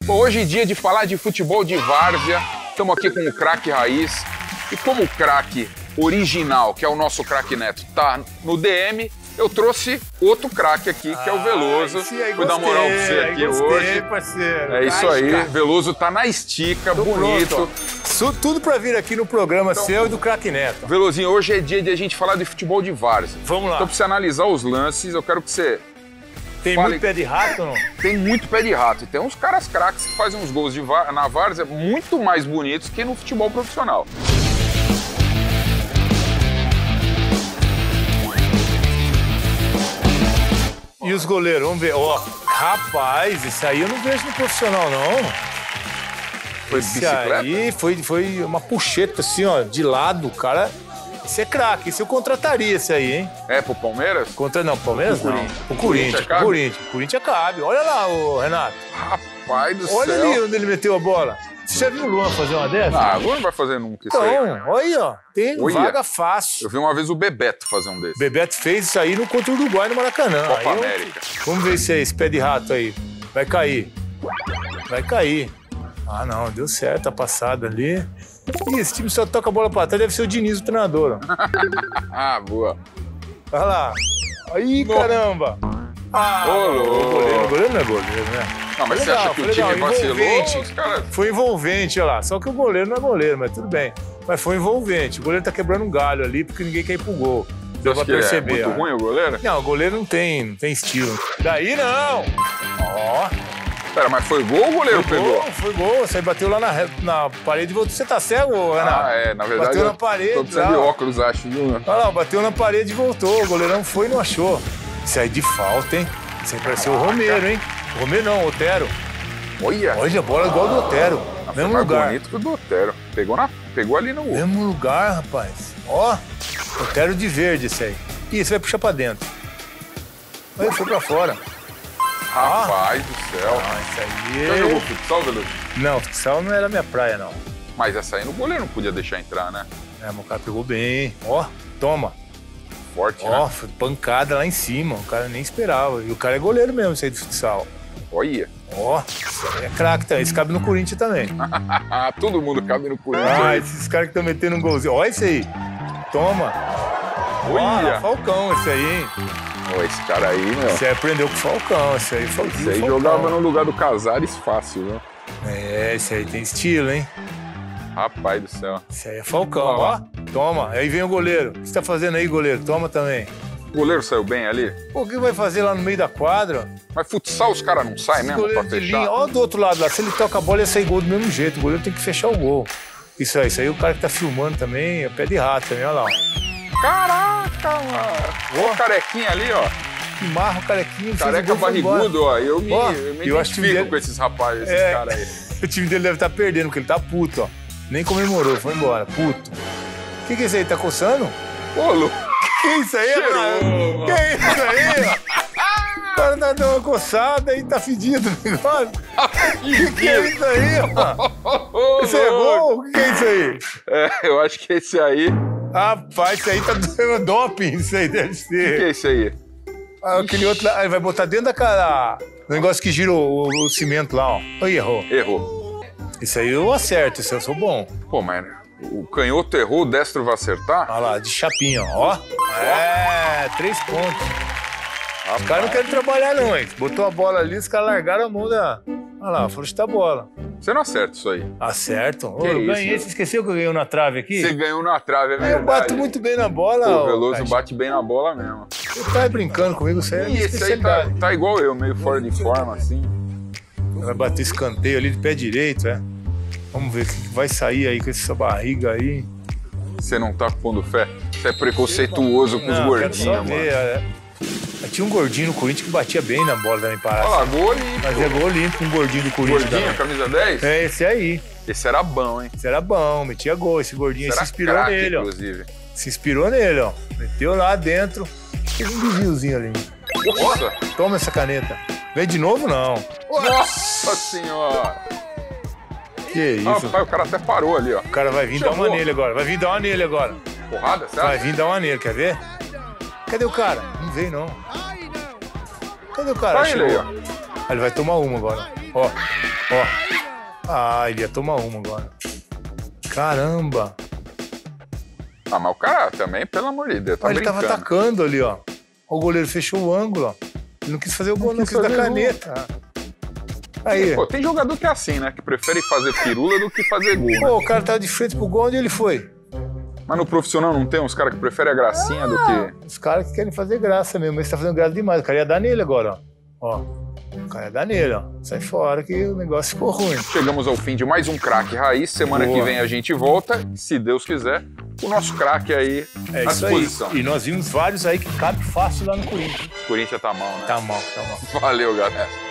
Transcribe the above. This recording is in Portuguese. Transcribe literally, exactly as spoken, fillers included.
Hoje é dia de falar de futebol de várzea. Estamos aqui com o craque Raiz. E como o craque original, que é o nosso craque Neto, tá no D M, eu trouxe outro craque aqui, que é o Veloso. Ah, sim, aí Vou dar moral pra você aqui gostei, hoje. Parceiro. É isso aí, Cara. Veloso tá na estica, Tô bonito. pronto, ó. Tudo pra vir aqui no programa Então, seu e do craque Neto. Velozinho, hoje é dia de a gente falar de futebol de várzea. Vamos lá. Então, pra você analisar os lances, eu quero que você... Tem fale... muito pé de rato ou não? Tem muito pé de rato. E tem uns caras craques que fazem uns gols de var... na várzea muito mais bonitos que no futebol profissional. E os goleiros, vamos ver. Ó, rapaz, esse aí eu não vejo no profissional, não. Foi Esse bicicleta? aí foi, foi uma puxeta assim, ó, de lado, o cara. Esse é craque, esse eu contrataria esse aí, hein? É, pro Palmeiras? Contra, não, Palmeiras O não. Corinthians. O O Corinthians, Corinthians o cabe? Corinthians. O Corinthians cabe. Olha lá, o Renato. Rapaz do Olha céu. ali onde ele meteu a bola. Você já viu o Luan fazer uma dessa? Ah, agora não vai fazer nunca isso aí. Então, olha aí, ó. Tem Olha. vaga fácil. Eu vi uma vez o Bebeto fazer um desses. Bebeto fez isso aí no contra o Uruguai no Maracanã. Copa Aí eu- América. Vamos ver se é esse pé de rato aí. Vai cair. Vai cair. Ah, não, deu certo a passada ali. Ih, esse time só toca a bola pra trás, deve ser o Diniz, o treinador. Ó. Ah, boa. Vai lá. Aí, caramba. Ah, Ô, o louco. goleiro, o goleiro não é goleiro, né? Não, mas Foi você legal, acha que foi o time legal, vacilou? envolvente. Os caras... Foi envolvente, olha lá. Só que o goleiro não é goleiro, mas tudo bem. Mas foi envolvente. O goleiro tá quebrando um galho ali porque ninguém quer ir pro gol. Deu pra Acho que ele perceber. é muito ó. ruim o goleiro? Não, o goleiro não tem, não tem estilo. Daí não! Ó, Pera, mas foi gol ou o goleiro foi pegou? gol, foi gol. Você bateu lá na, re- na parede e voltou. Você tá cego, Renato? Ah, é, na verdade Bateu eu na parede. tô precisando de lá. óculos, acho, viu? Olha lá, bateu na parede e voltou. O goleirão foi e não achou. Isso aí de falta, hein? Isso aí pareceu o Romero, hein? O Romero não, o Otero. Olha, Olha, a bola igual do Otero. foi Mesmo mais lugar. bonito que o do Otero. Pegou, na... Pegou ali no... Mesmo lugar, rapaz. Ó, Otero de verde esse aí. Ih, você vai puxar pra dentro. Aí foi pra fora. Rapaz do céu. Ah, isso Já jogou aí... futsal, Veloso? Não, futsal não era minha praia, não. Mas essa aí no goleiro não podia deixar entrar, né? É, mas o cara pegou bem, hein? Ó, toma. Forte, Ó, né? foi pancada lá em cima. O cara nem esperava. E o cara é goleiro mesmo, esse aí do futsal. Olha. Ó, isso aí é craque também. Esse cabe no Corinthians também. Ah, todo mundo cabe no Corinthians. Ah, aí. esses caras que estão metendo um golzinho. Olha esse aí. Toma. Olha. Ó, Falcão esse aí, hein? Ó, esse cara aí, meu. Esse aí aprendeu com o Falcão. Esse aí, Falcão. Esse aí jogava no lugar do Casares fácil, viu? É, esse aí tem estilo, hein? Rapaz do céu. Esse aí é Falcão, Ó ó. lá. Toma. Aí vem o goleiro. O que você tá fazendo aí, goleiro? Toma também. O goleiro saiu bem ali. Pô, o que vai fazer lá no meio da quadra? Mas futsal os caras não saem Esse mesmo pra goleiro de fechar? linha, ó do outro lado lá, se ele toca a bola ia sair gol do mesmo jeito, o goleiro tem que fechar o gol. Isso aí, isso aí o cara que tá filmando também é pé de rato também, olha lá. ó. Caraca, mano. Ó, o carequinha ali, ó. Que marra o carequinho. fez o Careca gol, foi embora. barrigudo, ó. Eu me, Ó, eu me eu acho que identifico dele- com esses rapazes, esses É. caras aí. O time dele deve estar perdendo, porque ele tá puto, ó. Nem comemorou, foi embora, puto. O que que é isso aí, tá coçando? Ô, louco. Que isso aí, Cheirou, mano? mano. Que isso aí, ó? O cara tá dando uma coçada e tá fedido o negócio. Que que é isso aí, ó? Ô, Isso é louco. gol? O que que é isso aí? É, eu acho que esse aí... Rapaz, isso aí tá dando doping, isso aí deve O que ser. é esse aí? Ah, aquele outro lá, aí vai botar dentro da cara. O negócio que gira o, o- o cimento lá, ó. Aí, errou. Errou. Isso aí eu acerto, isso aí eu sou bom. Pô, mas o canhoto errou, o destro vai acertar? Olha lá, de chapinha, ó. É, três pontos. Os caras não querem trabalhar, não, hein? Botou a bola ali, os caras largaram a mão da. Olha lá, foram chutar a bola. Você não acerta isso aí. Acertam. Ô, Que eu isso, ganhei. meu? Você esqueceu que eu ganhei na trave aqui? Você ganhou na trave, é Aí verdade. eu bato muito bem na bola. Pô, ó, o Veloso Caixa. bate bem na bola mesmo. Você tá aí brincando comigo, isso aí é E minha esse aí tá, especialidade. tá igual eu, meio fora de forma, assim. Vai bater escanteio ali de pé direito, é? Vamos ver o que vai sair aí com essa barriga aí. Você não tá pondo fé? Você é preconceituoso com os Não, quero só gordinhos, ver, mano. é. Mas tinha um gordinho no Corinthians que batia bem na bola também, parece. Olha lá, gol olímpico. Mas é gol olímpico, um gordinho do Corinthians Gordinho, também. camisa dez? É esse aí. Esse era bom, hein? Esse era bom, metia gol. Esse gordinho aí Esse se era inspirou craque, nele, ó. inclusive. Se inspirou nele, ó. Meteu lá dentro. Fez um desviozinho ali. Nossa! Toma essa caneta. Vem de novo, não. Nossa senhora! Que isso. Rapaz, o cara até parou ali, ó. O cara vai vir dar uma Chamou. nele agora. Vai vir dar uma nele agora. Porrada, certo? Vai vir dar uma nele, quer ver? Cadê o cara? Não veio, não. Cadê o cara? Tá ele aí, Chegou. ó. Ah, ele vai tomar uma agora. Ó. Ó. Ah, ele ia tomar uma agora. Caramba. Ah, mas o cara também, pelo amor de Deus, tá Olha, ele brincando. tava atacando ali, ó. O goleiro fechou o ângulo, ó. Ele não quis fazer o gol, não, não quis dar caneta. Aí. Pô, tem jogador que é assim, né? Que prefere fazer firula do que fazer gol. Pô, Né? o cara tava de frente pro gol, onde ele foi? Mas no profissional não tem uns caras que preferem a gracinha ah, do que... Os caras que querem fazer graça mesmo. Esse tá fazendo graça demais. O cara ia dar nele agora, ó. Ó. O cara ia dar nele, ó. Sai fora que o negócio ficou ruim. Chegamos ao fim de mais um Craque Raiz. Semana Boa. que vem a gente volta, se Deus quiser. O nosso craque aí é à disposição. Aí. E nós vimos vários aí que cabe fácil lá no Corinthians. O Corinthians tá mal, né? Tá mal, tá mal. Valeu, galera.